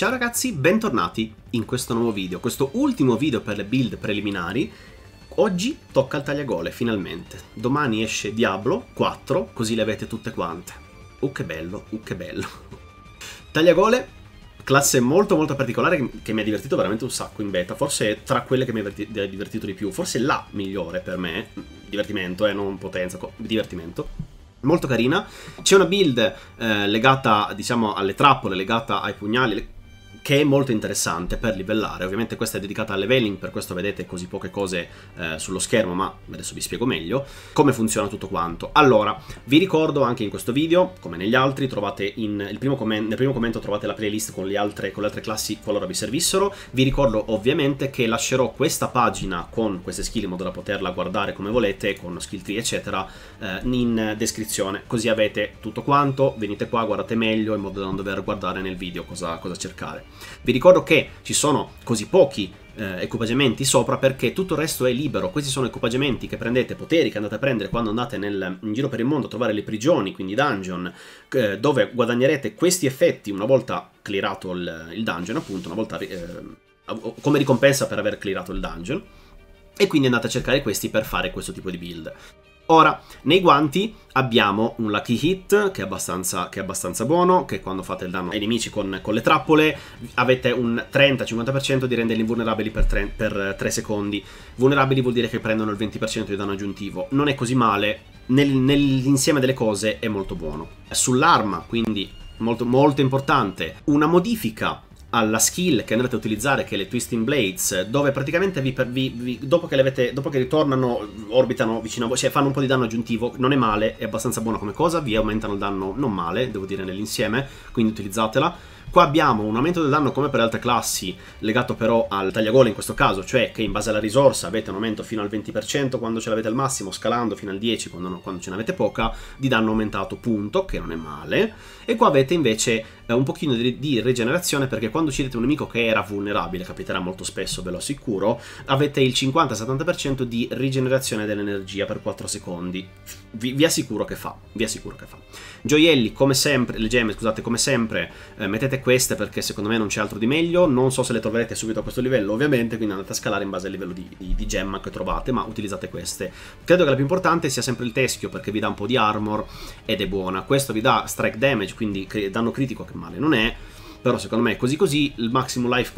Ciao ragazzi, bentornati in questo nuovo video, questo ultimo video per le build preliminari. Oggi tocca il tagliagole, finalmente. Domani esce Diablo 4, così le avete tutte quante. Che bello, che bello. Tagliagole, classe molto particolare che mi ha divertito veramente un sacco in beta. Forse tra quelle che mi ha divertito di più, forse la migliore per me. Divertimento, non potenza, divertimento. Molto carina. C'è una build legata, diciamo, alle trappole, legata ai pugnali, che è molto interessante per livellare. Ovviamente questa è dedicata al leveling, per questo vedete così poche cose sullo schermo, ma adesso vi spiego meglio come funziona tutto quanto. Allora, vi ricordo anche in questo video, come negli altri, trovate nel primo commento trovate la playlist con le altre classi qualora vi servissero. Vi ricordo ovviamente che lascerò questa pagina con queste skill in modo da poterla guardare come volete, con skill tree eccetera, in descrizione, così avete tutto quanto, venite qua, guardate meglio in modo da non dover guardare nel video cosa cercare. Vi ricordo che ci sono così pochi equipaggiamenti sopra perché tutto il resto è libero. Questi sono equipaggiamenti che prendete, poteri che andate a prendere quando andate in giro per il mondo a trovare le prigioni, quindi dungeon, dove guadagnerete questi effetti una volta clearato il dungeon, appunto, una volta come ricompensa per aver clearato il dungeon, e quindi andate a cercare questi per fare questo tipo di build. Ora, nei guanti abbiamo un lucky hit che è abbastanza buono, che quando fate il danno ai nemici con le trappole avete un 30-50% di renderli invulnerabili per 3 secondi. Vulnerabili vuol dire che prendono il 20% di danno aggiuntivo. Non è così male, nell'insieme delle cose è molto buono. Sull'arma, quindi molto importante, una modifica alla skill che andrete a utilizzare, che è le Twisting Blades, dove praticamente dopo che ritornano, orbitano vicino a voi, cioè fanno un po' di danno aggiuntivo. Non è male, è abbastanza buona come cosa, vi aumentano il danno non male, devo dire, nell'insieme, quindi utilizzatela. Qua abbiamo un aumento del danno come per le altre classi, legato però al tagliagole in questo caso, cioè che in base alla risorsa avete un aumento fino al 20% quando ce l'avete al massimo, scalando fino al 10% quando ce n'avete poca, di danno aumentato, punto, che non è male. E qua avete invece un pochino di rigenerazione, perché quando uccidete un nemico che era vulnerabile, capiterà molto spesso, ve lo assicuro, avete il 50-70% di rigenerazione dell'energia per 4 secondi. Vi assicuro che fa, Gioielli, come sempre, le gemme, scusate, come sempre, mettete queste perché secondo me non c'è altro di meglio. Non so se le troverete subito a questo livello, ovviamente, quindi andate a scalare in base al livello di gemma che trovate, ma utilizzate queste. Credo che la più importante sia sempre il teschio, perché vi dà un po' di armor ed è buona. Questo vi dà strike damage, quindi danno critico, che male non è. Però secondo me così, il maximum life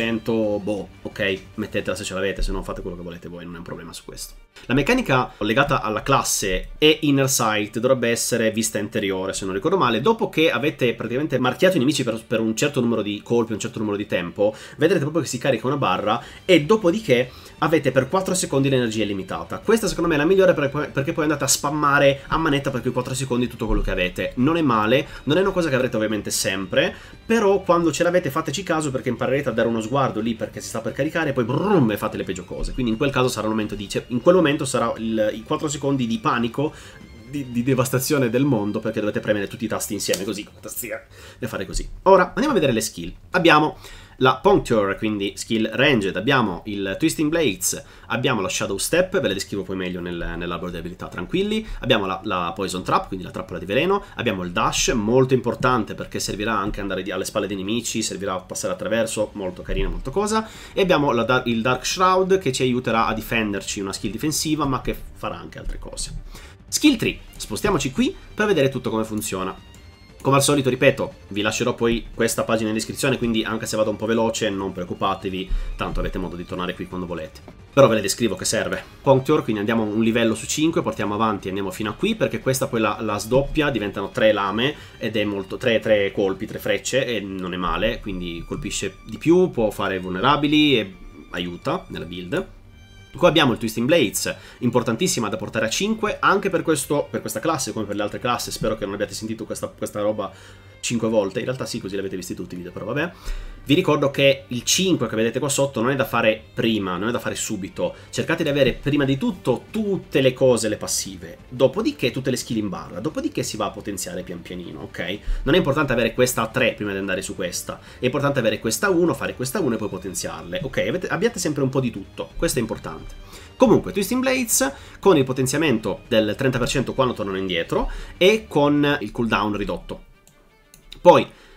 4%, boh, ok, mettetela se ce l'avete, se no fate quello che volete voi, non è un problema su questo. La meccanica legata alla classe e Inner Sight dovrebbe essere vista interiore, se non ricordo male. Dopo che avete praticamente marchiato i nemici per un certo numero di colpi, un certo numero di tempo, vedrete proprio che si carica una barra e dopodiché avete per 4 secondi l'energia illimitata. Questa secondo me è la migliore perché poi andate a spammare a manetta per quei 4 secondi tutto quello che avete. Non è male, non è una cosa che avrete ovviamente sempre, però quando ce l'avete fateci caso, perché imparerete a dare uno sguardo lì perché si sta per caricare e poi brum, e fate le peggio cose. Quindi in quel caso sarà il momento in quel momento sarà i 4 secondi di panico, di devastazione del mondo, perché dovete premere tutti i tasti insieme così, con la tastiera, e fare così. Ora andiamo a vedere le skill. Abbiamo la Puncture, quindi skill ranged, abbiamo il Twisting Blades, abbiamo la Shadow Step, ve le descrivo poi meglio nell'albero di abilità, tranquilli. Abbiamo la Poison Trap, quindi la trappola di veleno. Abbiamo il Dash, molto importante perché servirà anche andare alle spalle dei nemici, servirà a passare attraverso, molto carina, molto cosa. E abbiamo il Dark Shroud, che ci aiuterà a difenderci, una skill difensiva, ma che farà anche altre cose. Skill tree, spostiamoci qui per vedere tutto come funziona. Come al solito, ripeto, vi lascerò poi questa pagina in descrizione, quindi anche se vado un po' veloce non preoccupatevi, tanto avete modo di tornare qui quando volete. Però ve le descrivo che serve. Puncture, quindi andiamo un livello su 5, portiamo avanti e andiamo fino a qui, perché questa poi la sdoppia, diventano 3 lame, ed è molto 3 colpi, 3 frecce, e non è male, quindi colpisce di più, può fare vulnerabili e aiuta nella build. Qua abbiamo il Twisting Blades, importantissima da portare a 5, anche per questa classe, come per le altre classi. Spero che non abbiate sentito questa roba 5 volte, in realtà sì, così l'avete visti tutti i video, però vabbè. Vi ricordo che il 5 che vedete qua sotto non è da fare prima, non è da fare subito. Cercate di avere prima di tutto tutte le cose, le passive, dopodiché tutte le skill in barra, dopodiché si va a potenziare pian pianino, ok? Non è importante avere questa a 3 prima di andare su questa, è importante avere questa a 1, fare questa a 1 e poi potenziarle, ok? Abbiate sempre un po' di tutto, questo è importante. Comunque, Twisting Blades con il potenziamento del 30% quando tornano indietro e con il cooldown ridotto. Poi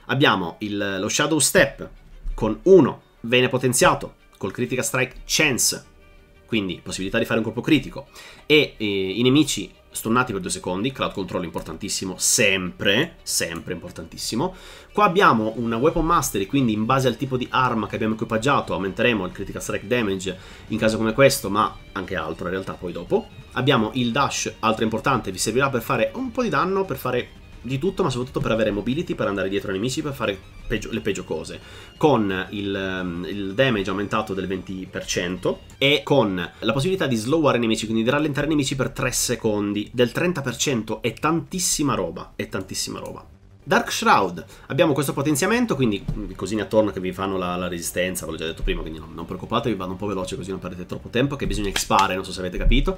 Abbiamo lo Shadow Step con 1, viene potenziato col Critical Strike Chance, quindi possibilità di fare un colpo critico, e i nemici stunnati per 2 secondi, crowd control importantissimo, sempre importantissimo. Qua abbiamo una Weapon Mastery, quindi in base al tipo di arma che abbiamo equipaggiato aumenteremo il Critical Strike Damage in caso come questo, ma anche altro in realtà poi dopo. Abbiamo il Dash, altro importante, vi servirà per fare un po' di danno, per fare di tutto, ma soprattutto per avere mobility, per andare dietro ai nemici, per fare le peggio cose, con il damage aumentato del 20% e con la possibilità di sloware i nemici, quindi di rallentare i nemici per 3 secondi, del 30%, è tantissima roba, Dark Shroud, abbiamo questo potenziamento, quindi cosini attorno che vi fanno la resistenza, ve l'ho già detto prima, quindi non preoccupatevi, vado un po' veloce così non perdete troppo tempo, che bisogna expare, non so se avete capito.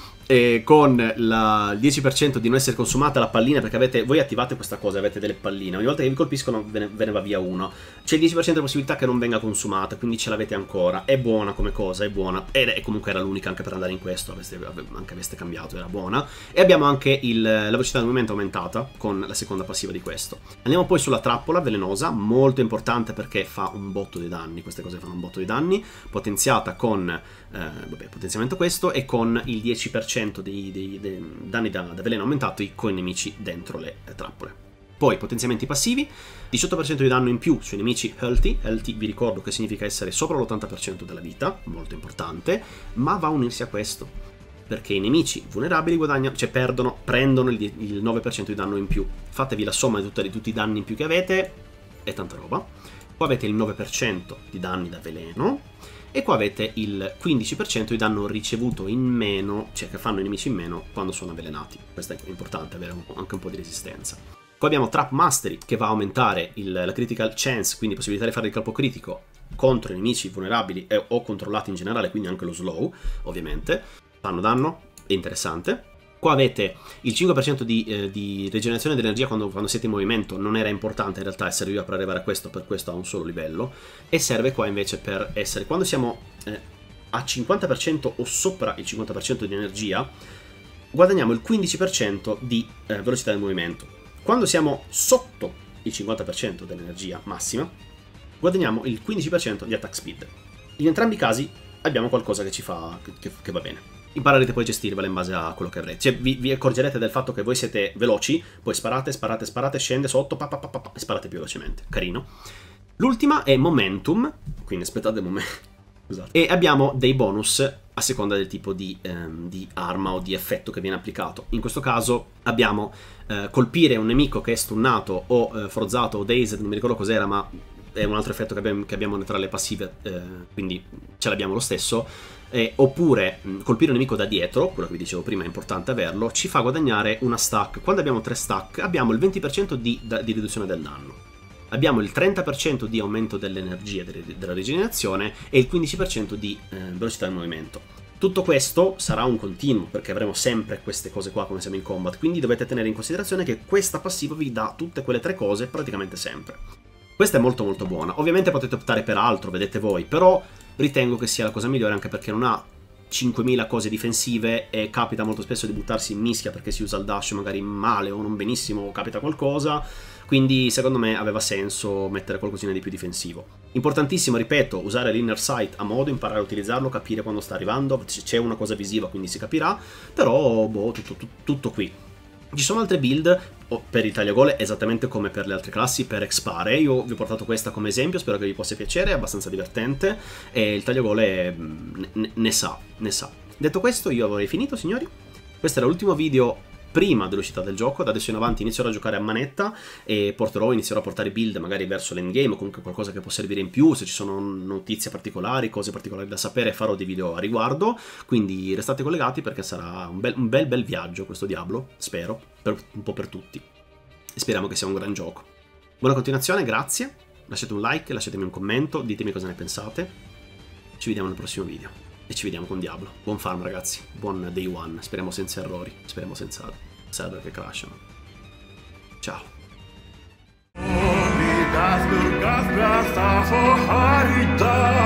E con il 10% di non essere consumata la pallina, perché voi attivate questa cosa, avete delle palline, ogni volta che vi colpiscono ve ne va via uno, c'è il 10% di possibilità che non venga consumata, quindi ce l'avete ancora, è buona come cosa, è buona, e comunque era l'unica anche per andare in questo, anche aveste cambiato, era buona. E abbiamo anche la velocità del movimento aumentata con la seconda passiva di questo. Andiamo poi sulla trappola velenosa, molto importante perché fa un botto di danni, queste cose fanno un botto di danni, potenziata con potenziamento questo, e con il 10% dei danni da veleno aumentati con i nemici dentro le trappole. Poi potenziamenti passivi, 18% di danno in più sui nemici healthy. Healthy vi ricordo che significa essere sopra l'80% della vita, molto importante, ma va a unirsi a questo, perché i nemici vulnerabili prendono il 9% di danno in più. Fatevi la somma di tutti i danni in più che avete, è tanta roba. Poi avete il 9% di danni da veleno, e qua avete il 15% di danno ricevuto in meno, cioè che fanno i nemici in meno quando sono avvelenati. Questo è importante, avere anche un po' di resistenza. Poi abbiamo Trap Mastery, che va a aumentare la Critical Chance, quindi possibilità di fare il colpo critico contro i nemici vulnerabili o controllati in generale, quindi anche lo slow, ovviamente. Fanno danno, è interessante. Qua avete il 5% di rigenerazione dell'energia quando siete in movimento, non era importante in realtà, e serviva per arrivare a questo, per questo ha un solo livello, e serve qua invece per essere, quando siamo a 50% o sopra il 50% di energia, guadagniamo il 15% di velocità del movimento. Quando siamo sotto il 50% dell'energia massima, guadagniamo il 15% di attack speed. In entrambi i casi abbiamo qualcosa che ci fa, che va bene. Imparerete poi a gestirvela in base a quello che avrete. Cioè, vi accorgerete del fatto che voi siete veloci, poi sparate, scende sotto, e sparate più velocemente. Carino. L'ultima è Momentum, quindi aspettate un momento. Scusate. E abbiamo dei bonus a seconda del tipo di arma o di effetto che viene applicato. In questo caso abbiamo colpire un nemico che è stunnato o frozzato o dazed, non mi ricordo cos'era, ma è un altro effetto che abbiamo tra le passive, quindi ce l'abbiamo lo stesso. Oppure colpire un nemico da dietro, quello che vi dicevo prima è importante averlo, ci fa guadagnare una stack. Quando abbiamo 3 stack abbiamo il 20% di riduzione del danno, abbiamo il 30% di aumento dell'energia, della rigenerazione, e il 15% di velocità del movimento. Tutto questo sarà un continuo, perché avremo sempre queste cose qua come siamo in combat, quindi dovete tenere in considerazione che questa passiva vi dà tutte quelle 3 cose praticamente sempre. Questa è molto molto buona. Ovviamente potete optare per altro, vedete voi, però ritengo che sia la cosa migliore, anche perché non ha 5000 cose difensive e capita molto spesso di buttarsi in mischia perché si usa il dash magari male o non benissimo o capita qualcosa, quindi secondo me aveva senso mettere qualcosina di più difensivo. Importantissimo, ripeto, usare l'inner sight a modo, imparare a utilizzarlo, capire quando sta arrivando, c'è una cosa visiva quindi si capirà, però boh, tutto qui. Ci sono altre build per il tagliagole esattamente come per le altre classi per expare. Io vi ho portato questa come esempio, spero che vi possa piacere, è abbastanza divertente e il tagliagole ne sa. Detto questo, io avrei finito, signori. Questo era l'ultimo video prima dell'uscita del gioco. Da adesso in avanti inizierò a giocare a manetta e inizierò a portare build magari verso l'endgame o comunque qualcosa che può servire in più. Se ci sono notizie particolari, cose particolari da sapere, farò dei video a riguardo, quindi restate collegati perché sarà un bel viaggio questo Diablo, spero, un po' per tutti, e speriamo che sia un gran gioco. Buona continuazione, grazie, lasciate un like, lasciatemi un commento, ditemi cosa ne pensate, ci vediamo nel prossimo video. E ci vediamo con Diablo. Buon farm ragazzi, buon day one, speriamo senza errori, speriamo senza server che crashano. Ciao.